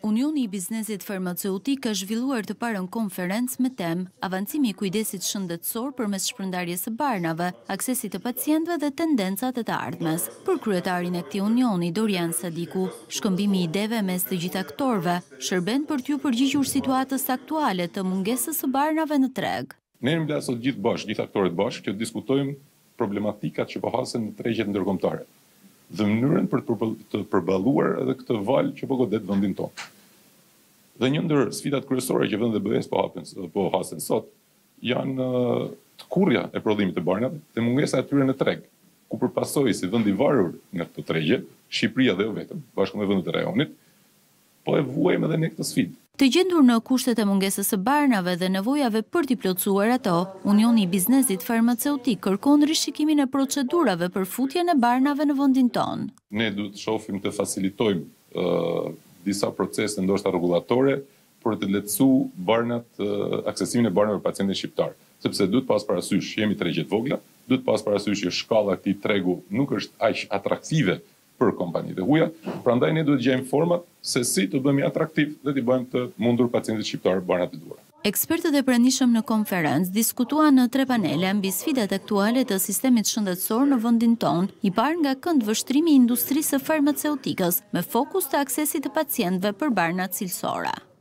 Unioni i Biznesit Farmaceutik ka zhvilluar të parën konferencë me temë avancimi i kujdesit shëndetësor përmes shpërndarjes së barnave, aksesit të pacientëve dhe tendencat e të ardhmes. Për kryetarin e këtij unioni, Dorian Sadiku, shkëmbimi i ideve mes të gjithë aktorëve shërben për t'ju përgjigjur situatës aktuale të mungesës së barnave në treg. Ne jemi bler sot gjithë aktorët bashkë që diskutojmë problematikat që po hasen në tregjet ndërkombëtare dhe mënyrën për të përballuar edhe këtë val që po godet vendin tonë. Dhe një ndër sfidat kryesore që vendi BE-s po hasen sot janë të kurrja e prodhimit të barnave dhe mungesa e tyre në treg, ku përpasoi si vend i varur nga këtë tregje, Shqipëria dhe jo vetëm, bashkë me vendet e rajonit, po e vuajmë edhe ne këtë sfidë. Të gjendur në kushtet e mungesës së barnave dhe nevojave për t'i plotësuar ato, Unioni i Biznesit Farmaceutik kërkon rishikimin e procedurave për futjen e barnave në vendin tonë. Ne duhet të shohim të facilitojmë disa procese ndoshta rregullatore për të lehtësuar barnat, aksesimin e barnave për pacientët shqiptar, sepse duhet pas parasysh jemi tregje të vogla, duhet pas parasysh që shkalla e këtij tregu nuk është aq atraktive për kompanitë e huaja, prandaj ne duhet gjejmë format se si të bëhemi atraktiv dhe të bëjmë të mundur pacientët shqiptar barnat e duhura. Ekspertët e pranishëm në konferencë diskutuan në 3 panele mbi sfidat aktuale të sistemit shëndetësor në vendin tonë, i parë nga këndvështrimi i industrisë së farmaceutikës, me fokus të aksesit të pacientëve për barnat cilësore.